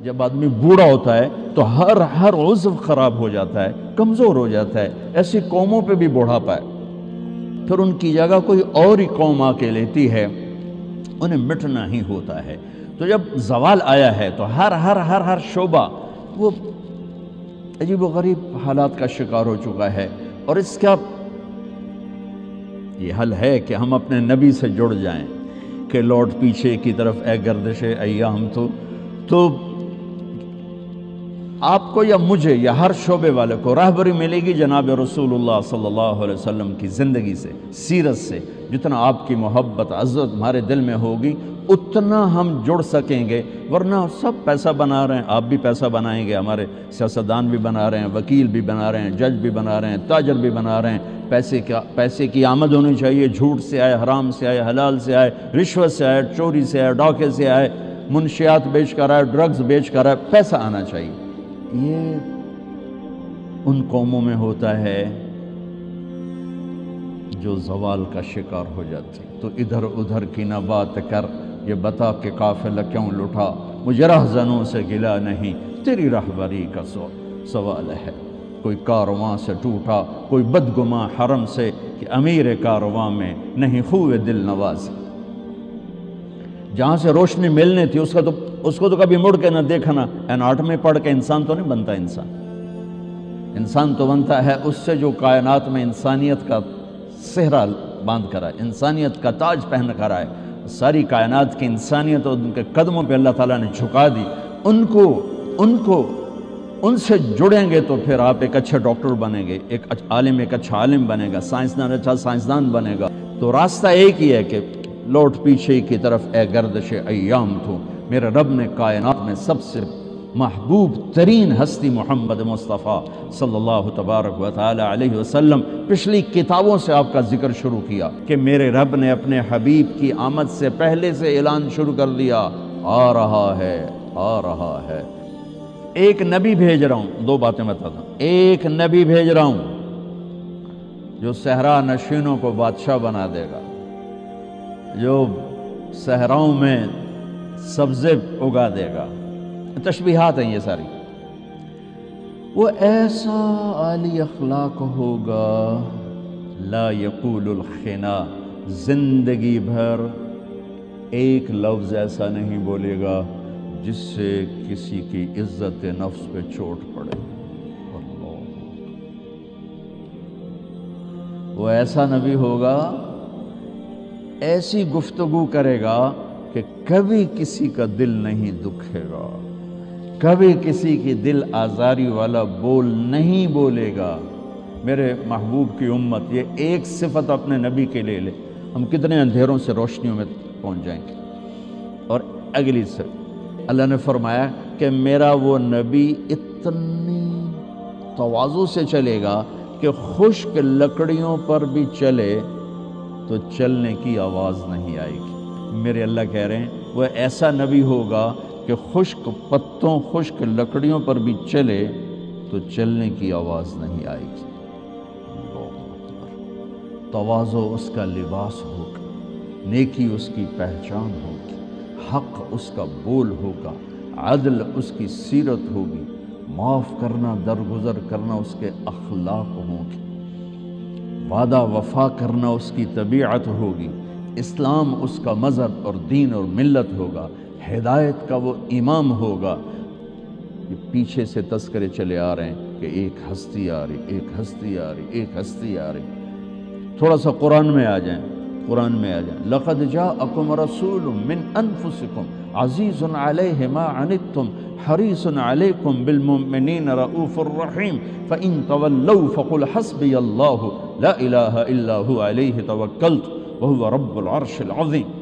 جب آدمی بوڑھا ہوتا ہے تو ہر عضو خراب ہو جاتا ہے، کمزور ہو جاتا ہے، ایسی قوموں پہ بھی بوڑھاپا ہے، پھر ان کی جگہ کوئی اور ہی قوم آ کے لیتی ہے، انہیں مٹنا ہی ہوتا ہے۔ تو جب زوال آیا ہے تو ہر شعبہ وہ عجیب و غریب حالات کا شکار ہو چکا ہے، اور اس کا یہ حل ہے کہ ہم اپنے نبی سے جڑ جائیں کہ لوٹ پیچھے کی طرف اے گردش ایام تو آپ کو یا مجھے یا ہر شعبے والے کو راہبری ملے گی جناب رسول اللہ صلی اللہ علیہ وسلم کی زندگی سے، سیرت سے۔ جتنا آپ کی محبت عزت ہمارے دل میں ہوگی اتنا ہم جڑ سکیں گے، ورنہ سب پیسہ بنا رہے ہیں، آپ بھی پیسہ بنائیں گے، ہمارے سیاستدان بھی بنا رہے ہیں، وکیل بھی بنا رہے ہیں، جج بھی بنا رہے ہیں، تاجر بھی بنا رہے ہیں۔ پیسے کی آمد ہونی چاہیے، جھوٹ سے آئے، حرام سے آئے، حلال سے آئے، رشوت سے آئے، چوری سے آئے، ڈاکے سے آئے، منشیات بیچ کر آئے، ڈرگز بیچ کر آئے، پیسہ آنا چاہیے۔ یہ ان قوموں میں ہوتا ہے جو زوال کا شکار ہو جاتی۔ تو ادھر ادھر کی نہ بات کر، یہ بتا کہ قافلہ کیوں لٹا، مجھے رہزنوں سے گلا نہیں، تیری رہبری کا سوال ہے۔ کوئی کارواں سے ٹوٹا، کوئی بدگماں حرم سے، کہ امیر کارواں میں نہیں خوب دل نواز۔ جہاں سے روشنی ملنی تھی اس کو تو کبھی مڑ کے نہ دیکھنا۔ اناٹمی پڑھ کے انسان تو نہیں بنتا، انسان تو بنتا ہے اس سے جو کائنات میں انسانیت کا صحرا باندھ کر آئے، انسانیت کا تاج پہن کر آئے۔ ساری کائنات کی انسانیت اور ان کے قدموں پہ اللہ تعالیٰ نے جھکا دی۔ ان سے جڑیں گے تو پھر آپ ایک اچھے ڈاکٹر بنیں گے، ایک اچھا عالم بنے گا، سائنسدان اچھا سائنسدان بنے گا۔ تو راستہ ایک ہی ہے کہ لوٹ پیچھے کی طرف اے گردش ایام تو، میرے رب نے کائنات میں سب سے محبوب ترین ہستی محمد مصطفیٰ صلی اللہ تبارک و تعالی علیہ وسلم، پچھلی کتابوں سے آپ کا ذکر شروع کیا کہ میرے رب نے اپنے حبیب کی آمد سے پہلے سے اعلان شروع کر دیا، آ رہا ہے، آ رہا ہے۔ ایک نبی بھیج رہا ہوں، دو باتیں بتاتا ہوں۔ ایک نبی بھیج رہا ہوں جو صحرا نشینوں کو بادشاہ بنا دے گا، جو صحراؤں میں سبزے اگا دے گا۔ تشبیہات ہیں یہ ساری۔ وہ ایسا عالی اخلاق ہوگا، لا یقول الخنا، زندگی بھر ایک لفظ ایسا نہیں بولے گا جس سے کسی کی عزت نفس پہ چوٹ پڑے۔ وہ ایسا نبی ہوگا، ایسی گفتگو کرے گا کہ کبھی کسی کا دل نہیں دکھے گا، کبھی کسی کی دل آزاری والا بول نہیں بولے گا۔ میرے محبوب کی امت یہ ایک صفت اپنے نبی کے لے لے، ہم کتنے اندھیروں سے روشنیوں میں پہنچ جائیں گے۔ اور اگلی سے اللہ نے فرمایا کہ میرا وہ نبی اتنی تواضع سے چلے گا کہ خشک لکڑیوں پر بھی چلے تو چلنے کی آواز نہیں آئے گی۔ میرے اللہ کہہ رہے ہیں وہ ایسا نبی ہوگا کہ خشک پتوں، خشک لکڑیوں پر بھی چلے تو چلنے کی آواز نہیں آئے گی۔ تواضع اس کا لباس ہوگا، نیکی اس کی پہچان ہوگی، حق اس کا بول ہوگا، عدل اس کی سیرت ہوگی، معاف کرنا، درگزر کرنا اس کے اخلاق ہوں گے، وعدہ وفا کرنا اس کی طبیعت ہوگی، اسلام اس کا مذہب اور دین اور ملت ہوگا، ہدایت کا وہ امام ہوگا۔ یہ پیچھے سے تذکرے چلے آ رہے ہیں کہ ایک ہستی آ رہی، ایک ہستی آ رہی، ایک ہستی آ رہی۔ تھوڑا سا قرآن میں آ جائیں، قرآن میں آ جائیں۔ لَقَدْ جَاءَكُمْ رَسُولٌ مِّنْ أَنفُسِكُمْ عَزِيزٌ عَلَيْهِ مَا عَنِتُّمْ حَرِيصٌ عَلَيْكُمْ بِالْمُؤْمِنِينَ رَءُوفٌ رَحِيمٌ فَإِن تَوَلَّوْا فَقُلْ حَسْبِيَ اللَّهُ لَا إِلَٰهَ إِلَّا هُوَ عَلَيْهِ تَوَكَّلْتُ وَهُوَ رَبُّ الْعَرْشِ الْعَظِيمِ۔